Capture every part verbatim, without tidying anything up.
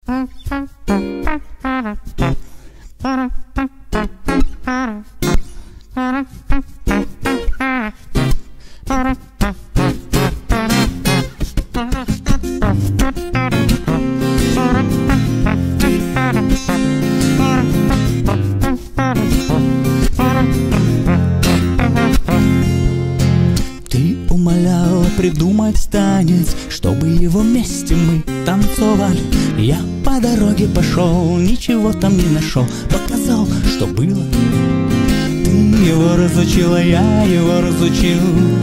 Ты умоляла придумать танец, чтобы его вместе мы танцевали. Я по дороге пошел, ничего там не нашел, показал, что было. Ты его разучила, я его разучил.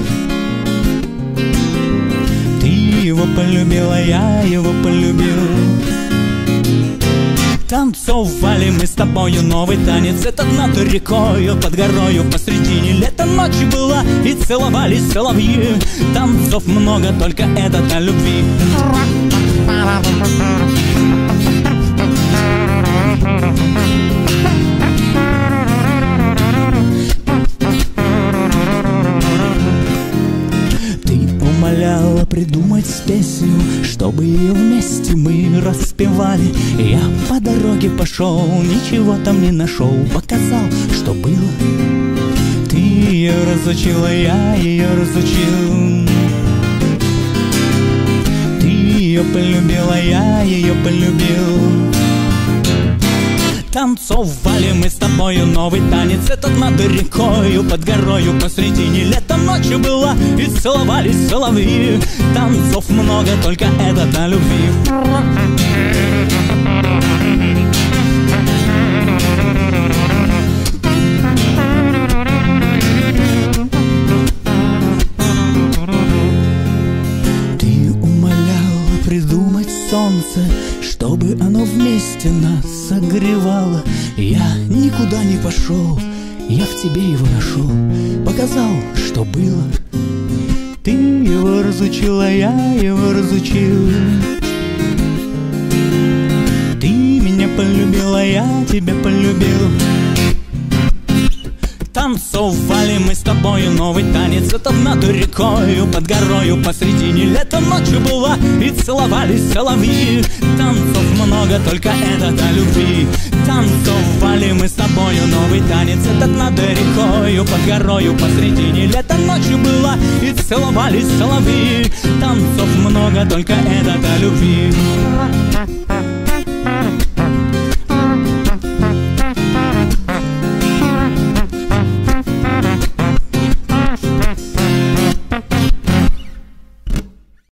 Ты его полюбила, я его полюбил. Танцевали мы с тобою новый танец, этот над рекою, под горою, посредине лета ночи была, и целовались соловьи. Танцов много, только этот о любви. Умоляла придумать песню, чтобы ее вместе мы распевали. Я по дороге пошел, ничего там не нашел, показал, что было. Ты ее разучила, я ее разучил. Ты ее полюбила, я ее полюбил. Танцевали мы с тобою новый танец, этот над рекою, под горою, посредине лета ночи была, и целовались соловьи. Танцов много, только этот о любви. Ты умоляла придумать солнце, чтобы оно вместе нас согревало. Я никуда не пошел, я в тебе его нашел, показал, что было. Ты его разучила, я его разучил. Ты меня полюбила, я тебя полюбил. Танцевали мы с тобою новый танец, этот над рекою, под горою, посредине лета ночи была, и целовались соловьи. Танцов много, только этот о любви. Танцевали мы с тобою новый танец, этот над рекою, под горою, посредине лета ночи была, и целовались соловьи. Танцов много, только этот о любви.